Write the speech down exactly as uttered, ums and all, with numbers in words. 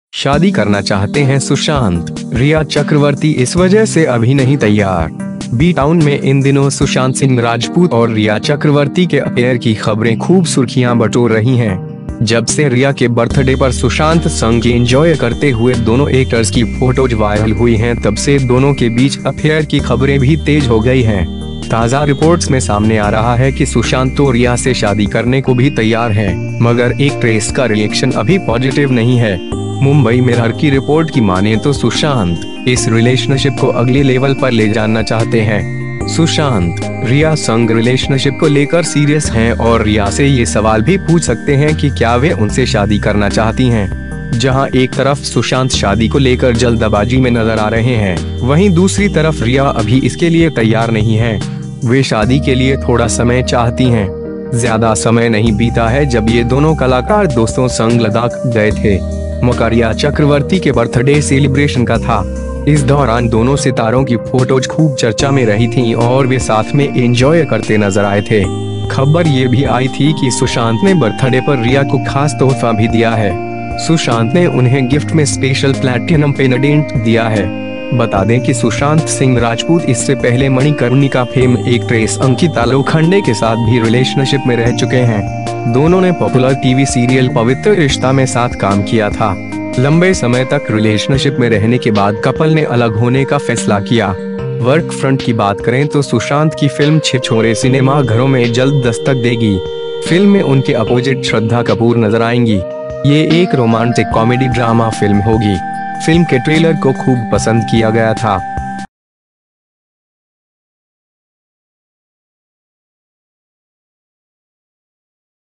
शादी करना चाहते हैं सुशांत, रिया चक्रवर्ती इस वजह से अभी नहीं तैयार। बी टाउन में इन दिनों सुशांत सिंह राजपूत और रिया चक्रवर्ती के अफेयर की खबरें खूब सुर्खियां बटोर रही हैं। जब से रिया के बर्थडे पर सुशांत संग एंजॉय करते हुए दोनों एक्टर्स की फोटोज वायरल हुई हैं, तब से दोनों के बीच अफेयर की खबरें भी तेज हो गई हैं। ताज़ा रिपोर्ट्स में सामने आ रहा है कि सुशांत तो रिया से शादी करने को भी तैयार हैं, मगर एक ट्रेस का रिएक्शन अभी पॉजिटिव नहीं है। मुंबई मिरर की रिपोर्ट की माने तो सुशांत इस रिलेशनशिप को अगले लेवल पर ले जाना चाहते हैं। सुशांत रिया संग रिलेशनशिप को लेकर सीरियस हैं और रिया से ये सवाल भी पूछ सकते हैं कि क्या वे उनसे शादी करना चाहती हैं। जहां एक तरफ सुशांत शादी को लेकर जल्दबाजी में नजर आ रहे हैं, वहीं दूसरी तरफ रिया अभी इसके लिए तैयार नहीं है। वे शादी के लिए थोड़ा समय चाहती हैं। ज्यादा समय नहीं बीता है जब ये दोनों कलाकार दोस्तों संग लद्दाख गए थे। मौका रिया चक्रवर्ती के बर्थडे सेलिब्रेशन का था। इस दौरान दोनों सितारों की फोटोज खूब चर्चा में रही थीं और वे साथ में एंजॉय करते नजर आए थे। खबर ये भी आई थी कि सुशांत ने बर्थडे पर रिया को खास तोहफा भी दिया है। सुशांत ने उन्हें गिफ्ट में स्पेशल प्लैटिनम पेंडेंट दिया है। बता दें कि सुशांत सिंह राजपूत इससे पहले मणिकर्णिका फेम एक्ट्रेस अंकिता लोखंडे के साथ भी रिलेशनशिप में रह चुके हैं। दोनों ने पॉपुलर टीवी सीरियल पवित्र रिश्ता में साथ काम किया था। लंबे समय तक रिलेशनशिप में रहने के बाद कपल ने अलग होने का फैसला किया। वर्क फ्रंट की बात करें तो सुशांत की फिल्म छिछोरे सिनेमा घरों में जल्द दस्तक देगी। फिल्म में उनके अपोजिट श्रद्धा कपूर नजर आएंगी। ये एक रोमांटिक कॉमेडी ड्रामा फिल्म होगी। फिल्म के ट्रेलर को खूब पसंद किया गया था।